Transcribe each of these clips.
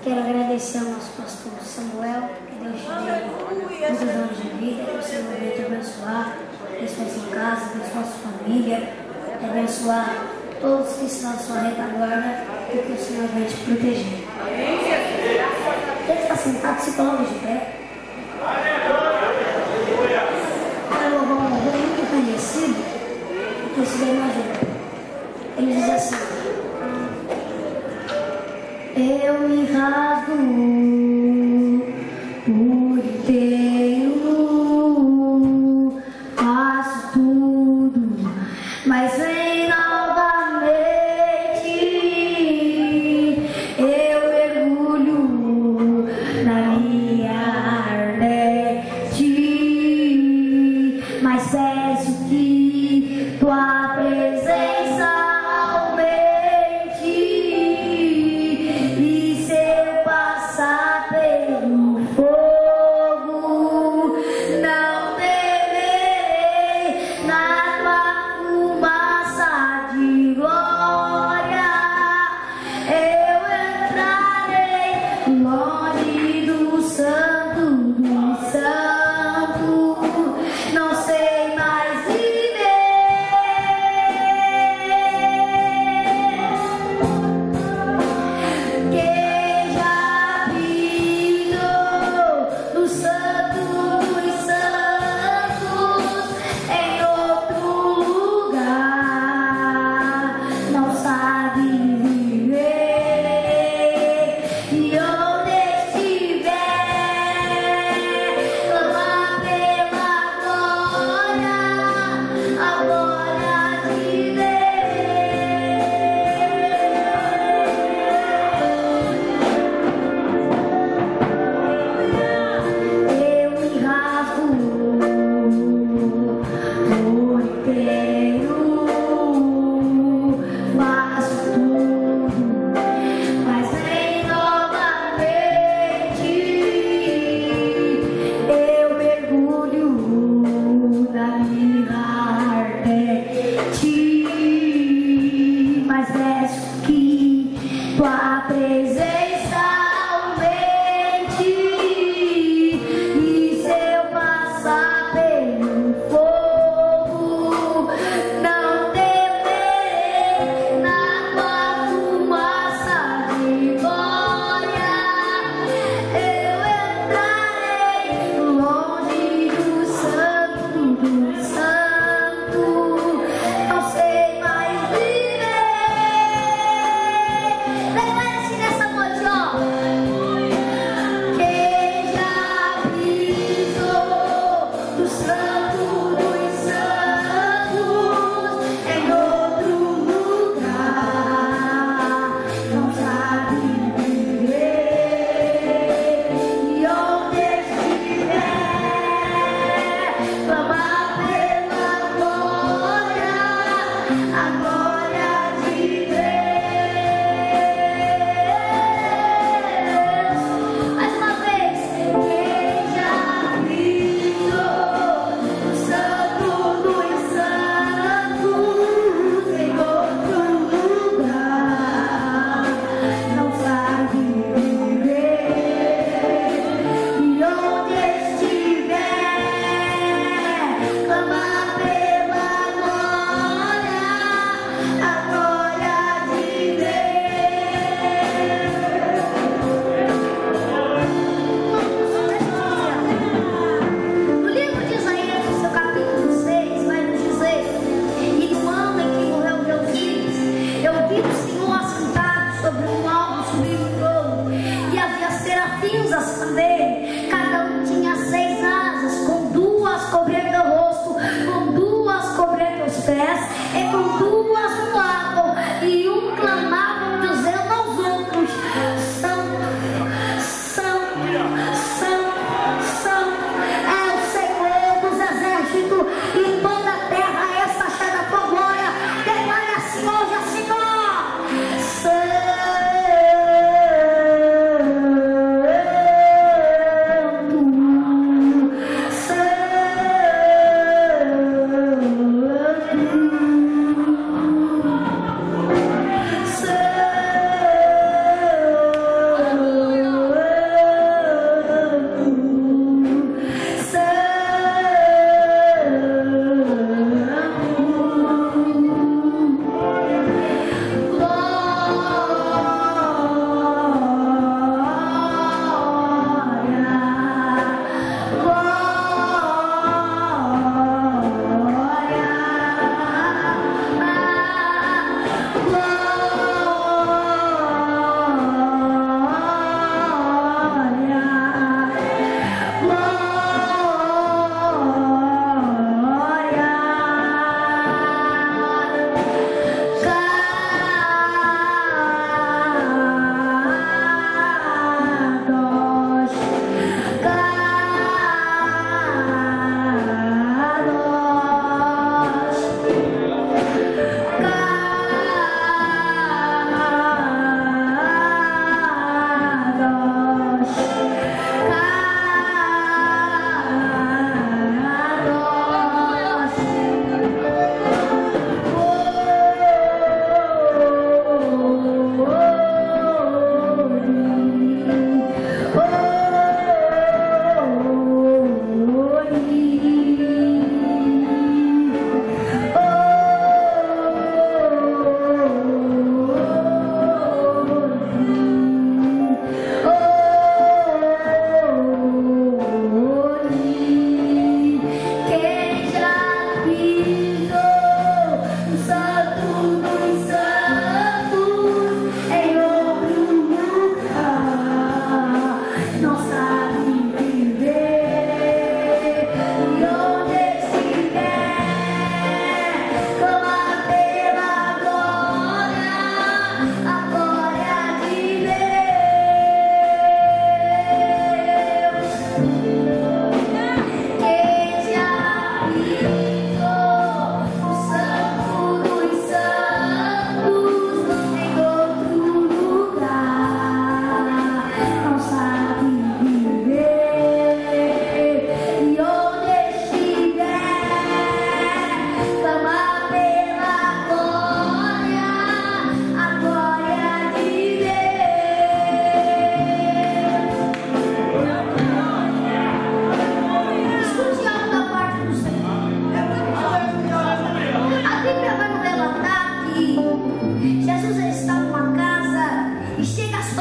Quero agradecer ao nosso pastor Samuel, que Deus te dê muitos anos de vida, que o Senhor venha te abençoar, abençoar sua casa, abençoar sua família, abençoar todos que estão à sua retaguarda e que o Senhor venha te proteger. Você está sentado, se coloca de pé. Para louvar um louvor muito conhecido, que você vai imaginar. Ele diz assim: eu me rasgo por inteiro, faço tudo, mas vem novamente. Eu mergulho na minha ardente, mas peço que tua presença aumente. E se eu passar pelo fogo, não temerei, na tua fumaça de glória eu entrarei longe do santo do santo, não sei mais viver. Quem já pisou no santo dos santos em outro lugar não sabe viver. E onde estiver, clama pela glória, a glória de eu me rasgo por inteiro, faço tudo, mas vem novamente. Eu mergulho na minha ardente, mas peço que tua presença aumente. E se eu passar pelo fogo, não temerei, na tua fumaça de glória eu entrarei longe do santo do santo, não sei mais viver. Declare-se nessa noite: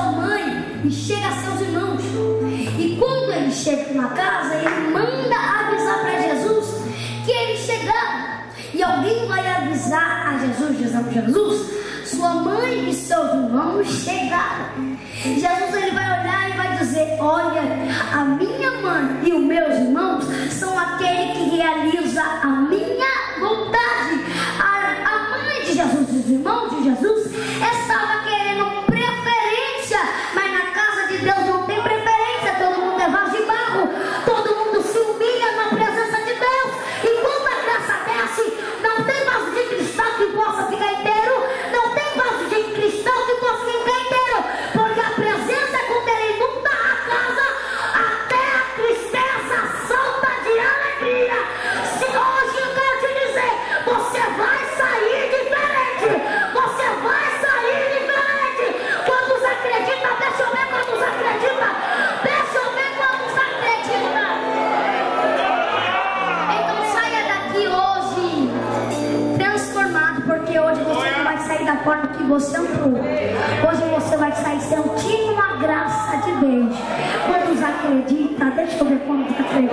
sua mãe e chega a seus irmãos. E quando ele chega na casa, ele manda avisar para Jesus que ele chegava. E alguém vai avisar a Jesus, dizendo: Jesus, sua mãe e seus irmãos chegaram. Jesus, ele vai olhar e vai dizer: olha, a minha mãe e os meus irmãos são aquele que realiza a minha vontade. A mãe de Jesus e os irmãos de Jesus estavam querendo preferência, mas na casa de Deus não tem preferência. Todo mundo é vaso de barro, todo mundo se humilha na presença de Deus. E quando a graça desce, não tem vaso de cristal que possa ficar inteiro, não tem vaso de cristal que possa ficar inteiro, porque a presença, quando ele inunda a casa, até a tristeza solta de alegria. Se hoje eu quero te dizer, você vai sair diferente, você vai sair diferente. Quantos acreditam? Deixa eu ver quantos acreditam, deixa eu ver quantos acreditam. Então saia daqui hoje transformado, porque hoje você não vai sair da forma que você entrou. Hoje você vai sair sentindo a graça de Deus. Quantos acreditam? Deixa eu ver quantos acreditam.